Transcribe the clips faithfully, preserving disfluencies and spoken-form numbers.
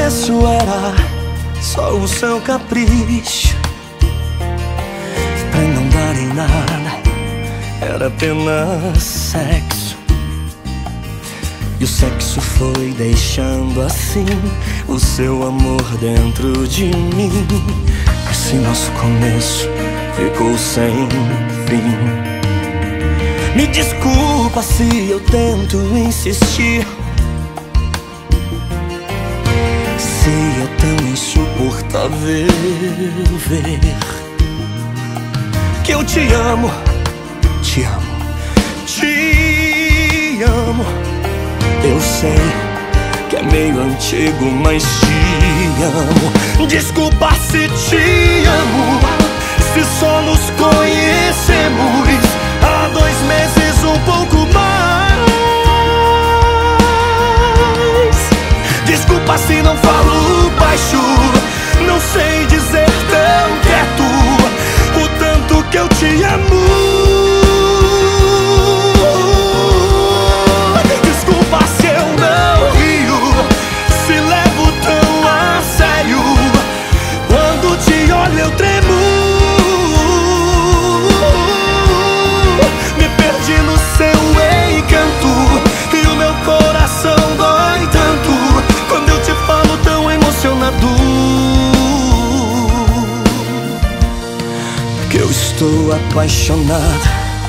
começo era só o seu capricho, pra não dar em nada, era apenas sexo. E o sexo foi deixando assim o seu amor dentro de mim. Esse nosso começo ficou sem fim. Me desculpa se eu tento insistir, se é tão insuportável ver que eu te amo, te amo, te amo. Eu sei que é meio antigo, mas te amo. Desculpa se te amo, se só nos conhecemos há dois meses, um pouco mais. Desculpa se não falo baixo, não sei dizer tão quieto o tanto que eu te amo. Desculpa se eu não rio, se levo tão a sério. Quando te olho eu tremo, me perdi no seu encanto e o meu coração dói tanto quando eu te falo tão emocionado, que eu estou apaixonado,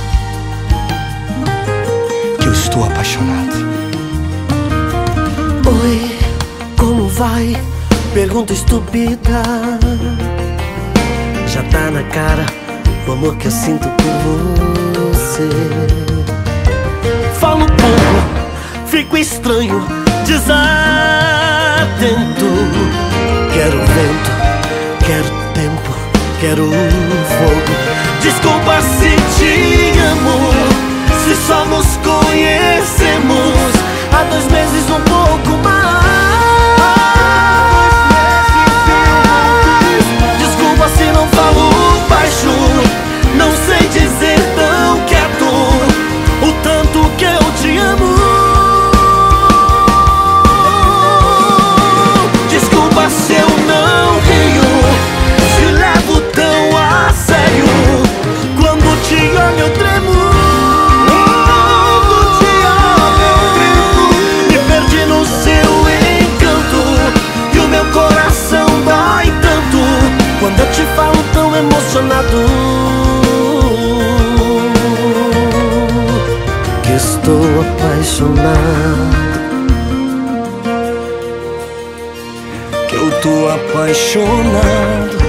que eu estou apaixonado. Oi, como vai? Pergunta estúpida. Já tá na cara o amor que eu sinto por você. Falo pouco, fico estranho, desatento. Quero vento, quero tempo, quero fogo. Desculpa se te amo, se só nos conhecemos há dois meses, um pouco mais. Desculpa se não falo baixo, não sei dizer tão quieto o tanto que eu te amo. Desculpa se eu não rio, se levo tão a sério. Quando te olho eu tremo, quando eu te falo tão emocionado, que estou apaixonado, que eu tô apaixonado.